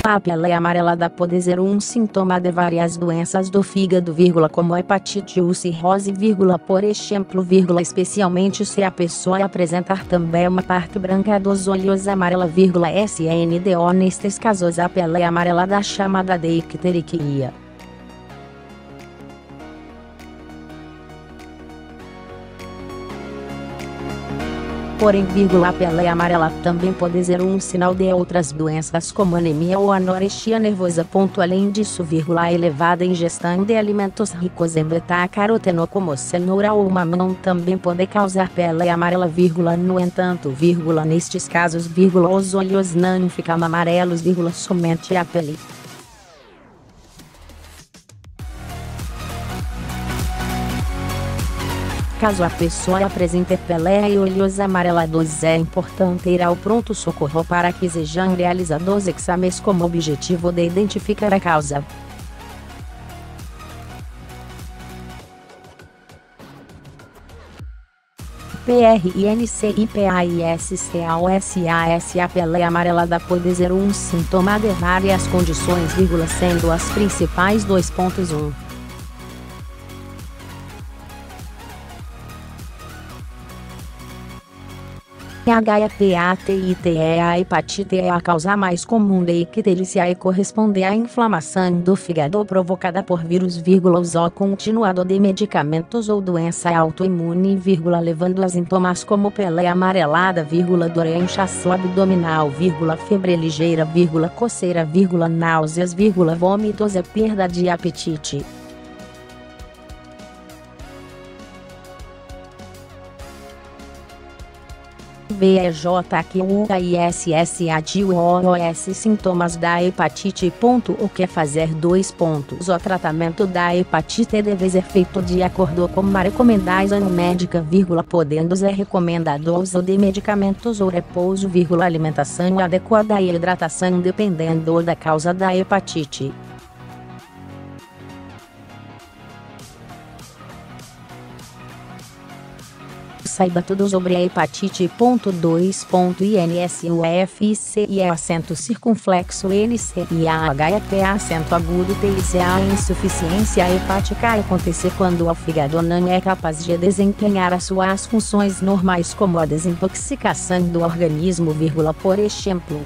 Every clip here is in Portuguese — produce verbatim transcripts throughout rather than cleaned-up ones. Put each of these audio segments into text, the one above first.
A pele amarelada pode ser um sintoma de várias doenças do fígado, vírgula, como hepatite ou cirrose, vírgula, por exemplo, vírgula, especialmente se a pessoa apresentar também uma parte branca dos olhos amarela, vírgula, S N D O. Nestes casos, a pele amarelada é chamada de icteriquia. Porém, vírgula, a pele amarela também pode ser um sinal de outras doenças como anemia ou anorexia nervosa. Ponto. Além disso, vírgula, a elevada ingestão de alimentos ricos em beta-caroteno como cenoura ou mamão também pode causar pele amarela, vírgula. No entanto, vírgula, nestes casos, vírgula, os olhos não ficam amarelos, vírgula, somente a pele. Caso a pessoa apresente pele e olhos amarelados, é importante ir ao pronto-socorro para que sejam realizados exames com o objetivo de identificar a causa. P R I N C I P A I S C A O S A S. A pele amarelada pode ser um sintoma de várias condições, vírgula, sendo as principais dois ponto um. Hepatite é a hepatite é a causa mais comum de icterícia e corresponde à inflamação do fígado provocada por vírus, vírgula, uso continuado de medicamentos ou doença autoimune, vírgula, levando a sintomas como pele amarelada, vírgula, dor e inchaço abdominal, vírgula, febre ligeira, vírgula, coceira, vírgula, náuseas, vírgula, vômitos e perda de apetite. V E J Q U I S S A D U O S. Sintomas da hepatite. Ponto. O que fazer? Dois pontos. O tratamento da hepatite deve ser feito de acordo com a recomendação médica, vírgula, podendo ser recomendado o uso de medicamentos ou repouso, vírgula, alimentação adequada e hidratação dependendo da causa da hepatite. Saiba tudo sobre a hepatite. dois. I N S U F C I E acento circunflexo N C I A H E P acento agudo T I C A. Insuficiência hepática acontecer quando o fígado não é capaz de desempenhar as suas funções normais, como a desintoxicação do organismo, vírgula, por exemplo.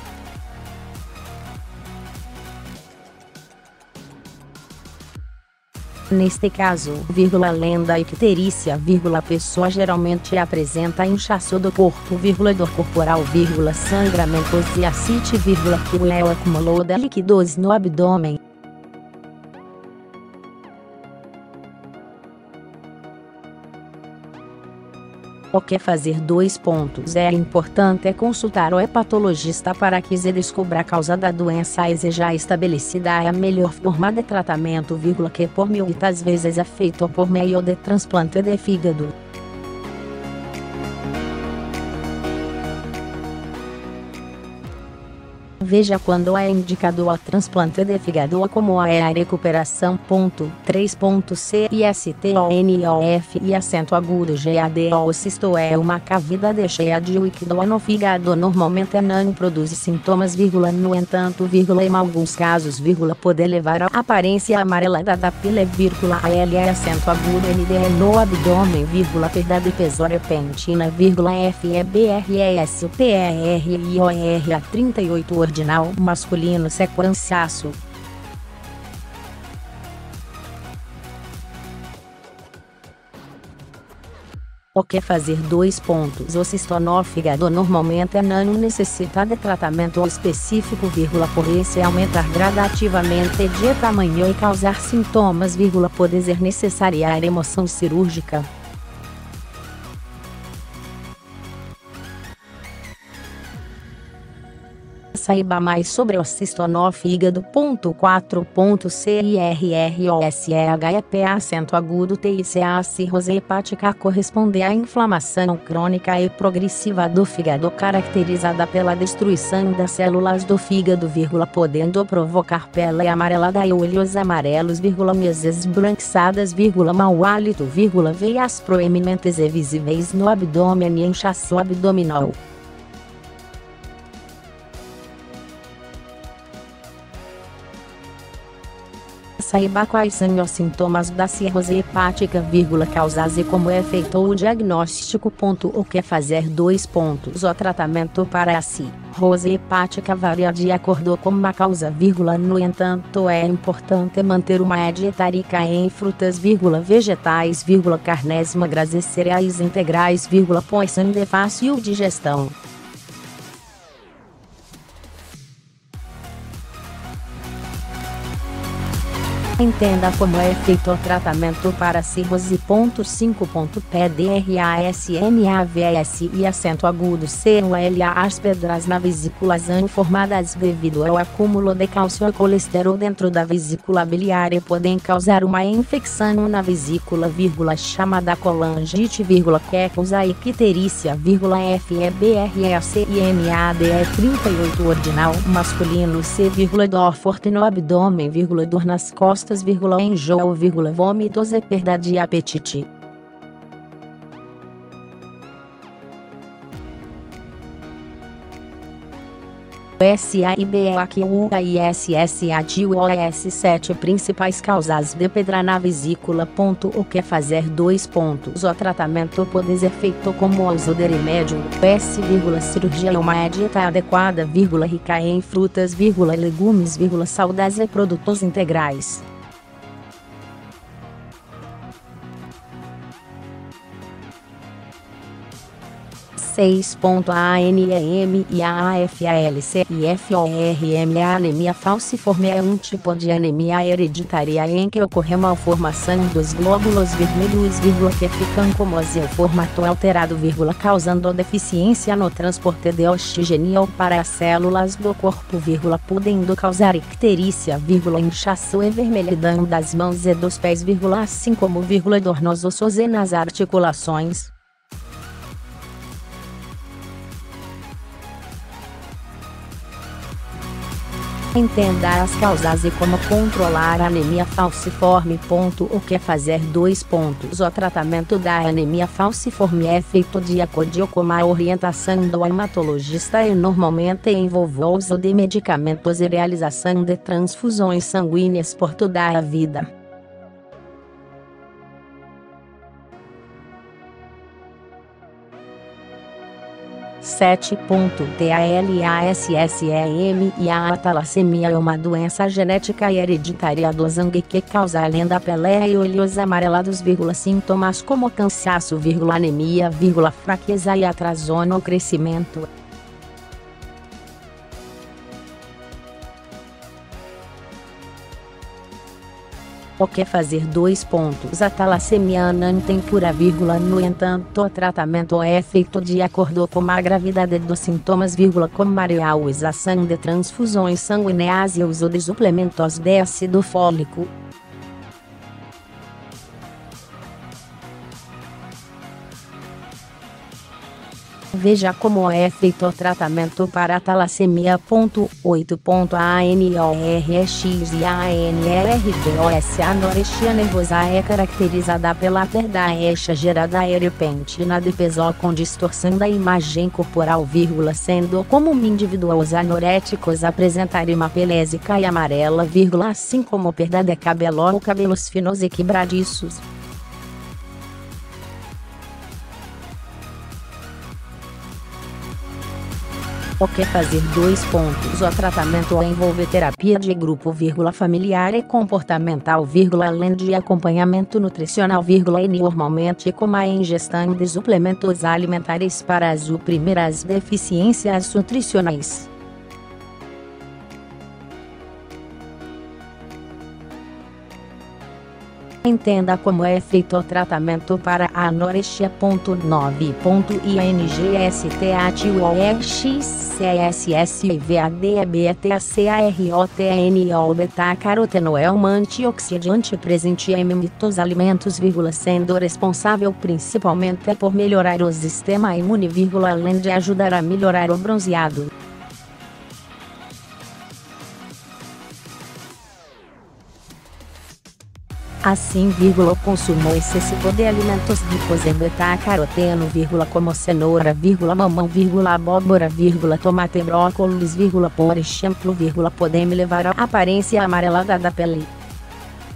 Neste caso, vírgula, além da icterícia, vírgula, a pessoa geralmente apresenta inchaço do corpo, vírgula, dor corporal, vírgula, sangramentos e ascite, vírgula, que é o acúmulo de líquidos no abdômen. O que fazer? Dois pontos. É importante é consultar o hepatologista para que se descubra a causa da doença e seja estabelecida a melhor forma de tratamento, vírgula, que por muitas vezes é feito por meio de transplante de fígado. Veja quando é indicado o transplante de fígado como é a recuperação. Ponto. três. C I S T O N O F e acento agudo G A D O. Cisto é uma cavidade cheia de líquido no fígado, normalmente não produz sintomas, vírgula, no entanto, vírgula, em alguns casos, vírgula, pode levar à aparência amarelada da pele, vírgula, a L é acento agudo N D é no abdômen, vírgula, perda de peso repentina, vírgula, F é B R E S P E R I O R A trinta e oito ordinal masculino sequenciaço. O que fazer? Dois pontos. O cisto no fígado normalmente não necessita de tratamento específico, vírgula, por esse aumentar gradativamente de tamanho e causar sintomas, vírgula, pode ser necessária a remoção cirúrgica. Saiba mais sobre o cisto no fígado. quatro. C I R R O S E H E P acento agudo T I C A. Cirrose hepática corresponde à inflamação crônica e progressiva do fígado caracterizada pela destruição das células do fígado, vírgula, podendo provocar pele amarelada e olhos amarelos, vírgula, mesas esbranquiçadas, vírgula, mau hálito, vírgula, veias proeminentes e visíveis no abdômen e inchaço abdominal. Saiba quais são os sintomas da cirrose hepática, vírgula, causas e como é feito o diagnóstico. Ponto, o que fazer? Dois pontos. O tratamento para a cirrose hepática varia de acordo com a causa, vírgula, no entanto é importante manter uma dieta rica em frutas, vírgula, vegetais, vírgula, carnes magras e cereais integrais, vírgula, pois são de fácil digestão. Entenda como é feito o tratamento para cirrose. cinco. P D R A S M A V S e acento agudo C O L A. As pedras na vesícula são formadas devido ao acúmulo de cálcio e colesterol dentro da vesícula biliar e podem causar uma infecção na vesícula, vírgula, chamada colangite, vírgula, que causa icterícia, vírgula, F E B R E C I M A D E trinta e oito ordinal masculino C, vírgula, dor forte no abdômen, vírgula, dor nas costas, vírgula, enjoo, vírgula, vômitos e perda de apetite. S A I B E A Q U A I S S A D O S sete principais causas de pedra na vesícula. Ponto, o que fazer? Dois pontos. O tratamento pode ser feito como uso de remédio, S, vírgula, cirurgia, uma dieta adequada, vírgula, rica em frutas, vírgula, legumes, vírgula, saudáveis e produtos integrais. seis. A N E M e a F A L C e F O R M. A anemia falciforme é um tipo de anemia hereditária em que ocorre malformação dos glóbulos vermelhos, vírgula, que ficam com o seu formato alterado, vírgula, causando deficiência no transporte de oxigênio para as células do corpo, vírgula, podendo causar icterícia, vírgula, inchaço e vermelhidão das mãos e dos pés, vírgula, assim como, vírgula, dor nos ossos e nas articulações. Entenda as causas e como controlar a anemia falciforme. Ponto, o que fazer? Dois pontos. O tratamento da anemia falciforme é feito de acordo com a orientação do hematologista e normalmente envolve o uso de medicamentos e realização de transfusões sanguíneas por toda a vida. sete. TALASSEM e a talassemia é uma doença genética e hereditária do sangue que causa além da pele e olhos amarelados, vírgula, sintomas como cansaço, vírgula, anemia, vírgula, fraqueza e atraso no crescimento. O que fazer? Dois pontos. A talassemia não tem cura, vírgula, no entanto o tratamento é feito de acordo com a gravidade dos sintomas, vírgula, como a realização de transfusões sanguíneas e uso de suplementos de ácido fólico. Veja como é feito o tratamento para a talassemia. oito. A ANORX e a ANRBOS. A anorexia nervosa é caracterizada pela perda exagerada e repentina de peso com distorção da imagem corporal, vírgula, sendo comum indivíduos anoréticos apresentarem uma pele seca e amarela, vírgula, assim como perda de cabelo ou cabelos finos e quebradiços. O que fazer? Dois pontos. O tratamento envolve terapia de grupo, vírgula, familiar e comportamental, vírgula, além de acompanhamento nutricional, vírgula, e normalmente com a ingestão de suplementos alimentares para suprimir as deficiências nutricionais. Entenda como é feito o tratamento para a anorexia. nove. INGSTATORXCSSIVADEBETACAROTENO beta-caroteno é um antioxidante presente em muitos alimentos, vírgula, sendo responsável principalmente por melhorar o sistema imune, vírgula, além de ajudar a melhorar o bronzeado. Assim, vírgula, o consumo excessivo de alimentos ricos em beta-caroteno, vírgula, como cenoura, vírgula, mamão, vírgula, abóbora, vírgula, tomate e brócolis, vírgula, por exemplo, vírgula, podem levar à aparência amarelada da pele.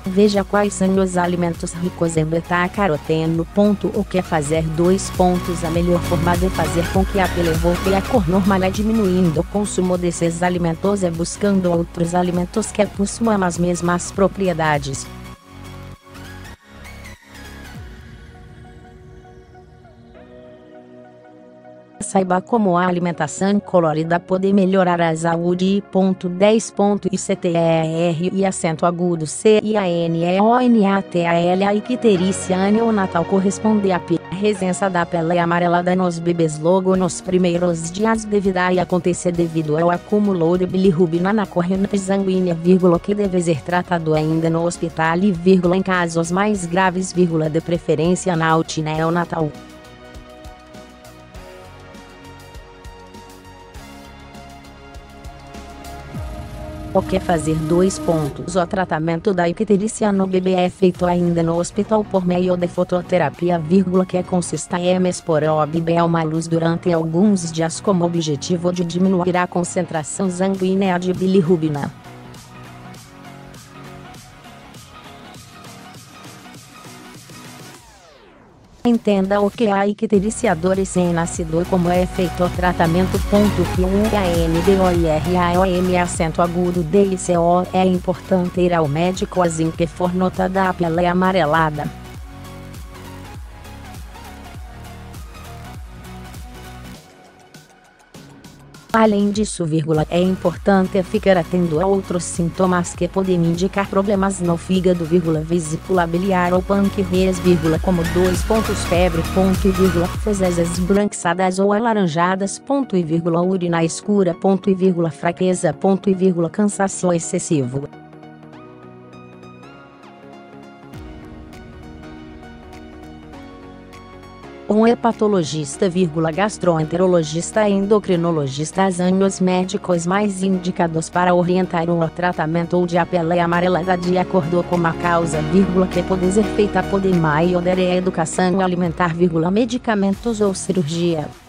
Veja quais são os alimentos ricos em beta-caroteno. O que fazer? Dois pontos. A melhor forma de fazer com que a pele volte à cor normal é diminuindo o consumo desses alimentos e buscando outros alimentos que possuam as mesmas propriedades. Saiba como a alimentação colorida pode melhorar a saúde. dez. C T E R e acento agudo C I A N E O N A T A L. A icterícia neonatal corresponde à presença da pele amarelada nos bebês logo nos primeiros dias de vida e acontecer devido ao acúmulo de bilirrubina na corrente sanguínea, que deve ser tratado ainda no hospital e, em casos mais graves, de preferência na U T I neonatal. O que fazer? Dois pontos. O tratamento da icterícia no bebê é feito ainda no hospital por meio de fototerapia, que consiste em expor o bebê a uma luz durante alguns dias com o objetivo de diminuir a concentração sanguínea de bilirrubina. Entenda o que a icterícia do recém-nascido, como é feito o tratamento. Que o A N D O I R A O M acento agudo D I C O. É importante ir ao médico assim que for notada a pele amarelada. Além disso, é importante ficar atento a outros sintomas que podem indicar problemas no fígado, vesícula biliar ou pâncreas, como dois pontos febre, ponto e vírgula, fezes esbranquiçadas ou alaranjadas, ponto e vírgula, urina escura, ponto e vírgula, fraqueza, ponto e vírgula, cansaço excessivo. Um hepatologista, gastroenterologista e endocrinologista são os médicos mais indicados para orientar o tratamento ou de a pele amarelada de acordo com a causa, que pode ser feita por maior educação alimentar, medicamentos ou cirurgia.